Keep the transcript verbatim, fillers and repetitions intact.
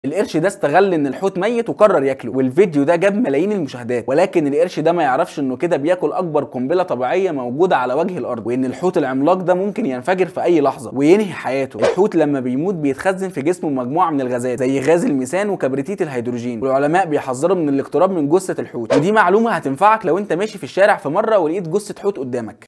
القرش ده استغل ان الحوت ميت وقرر ياكله، والفيديو ده جاب ملايين المشاهدات. ولكن القرش ده ما يعرفش انه كده بياكل اكبر قنبله طبيعيه موجوده على وجه الارض، وان الحوت العملاق ده ممكن ينفجر في اي لحظه وينهي حياته. الحوت لما بيموت بيتخزن في جسمه مجموعه من الغازات زي غاز الميثان وكبريتيت الهيدروجين، والعلماء بيحذروا من الاقتراب من جثه الحوت. ودي معلومه هتنفعك لو انت ماشي في الشارع في مره ولقيت جثه حوت قدامك.